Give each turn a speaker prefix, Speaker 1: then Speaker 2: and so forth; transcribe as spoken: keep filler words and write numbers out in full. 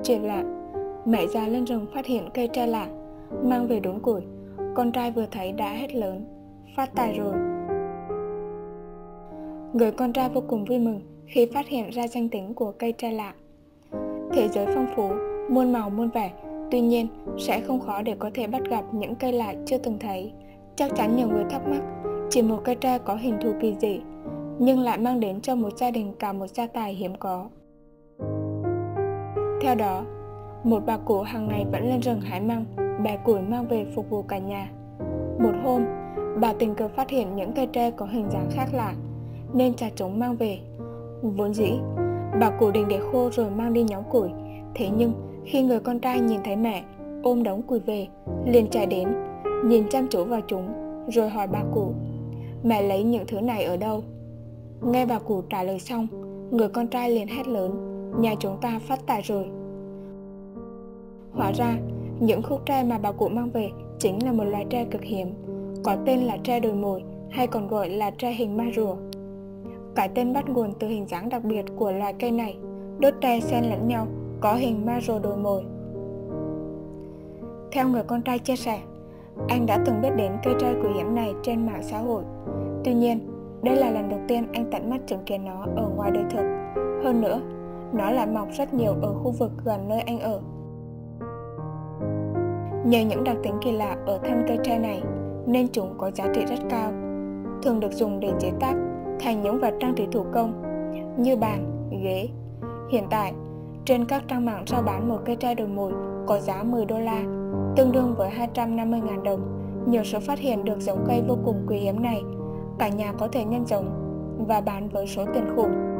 Speaker 1: Chuyện lạ, mẹ già lên rừng phát hiện cây tre lạ, mang về đốn củi. Con trai vừa thấy đã hét lớn, phát tài rồi. Người con trai vô cùng vui mừng khi phát hiện ra danh tính của cây tre lạ. Thế giới phong phú, muôn màu muôn vẻ, tuy nhiên sẽ không khó để có thể bắt gặp những cây lạ chưa từng thấy. Chắc chắn nhiều người thắc mắc, chỉ một cây tre có hình thù kỳ dị, nhưng lại mang đến cho một gia đình cả một gia tài hiếm có. Theo đó, một bà cụ hàng ngày vẫn lên rừng hái măng, bẻ củi mang về phục vụ cả nhà. Một hôm, bà tình cờ phát hiện những cây tre có hình dáng khác lạ, nên chặt chúng mang về. Vốn dĩ, bà cụ định để khô rồi mang đi nhóm củi. Thế nhưng, khi người con trai nhìn thấy mẹ ôm đống củi về, liền chạy đến, nhìn chăm chú vào chúng, rồi hỏi bà cụ, mẹ lấy những thứ này ở đâu? Nghe bà cụ trả lời xong, người con trai liền hét lớn, nhà chúng ta phát tài rồi. Hóa ra, những khúc tre mà bà cụ mang về chính là một loài tre cực hiếm, có tên là tre đồi mồi, hay còn gọi là tre hình ma rùa. Cái tên bắt nguồn từ hình dáng đặc biệt của loài cây này, đốt tre xen lẫn nhau, có hình ma rùa đồi mồi. Theo người con trai chia sẻ, anh đã từng biết đến cây tre quý hiếm này trên mạng xã hội. Tuy nhiên, đây là lần đầu tiên anh tận mắt chứng kiến nó ở ngoài đời thực. Hơn nữa, nó lại mọc rất nhiều ở khu vực gần nơi anh ở. Nhờ những đặc tính kỳ lạ ở thân cây tre này, nên chúng có giá trị rất cao, thường được dùng để chế tác thành những vật trang trí thủ công như bàn, ghế. Hiện tại, trên các trang mạng rao bán một cây tre đồi mồi có giá mười đô la, tương đương với hai trăm năm mươi nghìn đồng. Nhờ số phát hiện được giống cây vô cùng quý hiếm này, cả nhà có thể nhân giống và bán với số tiền khủng.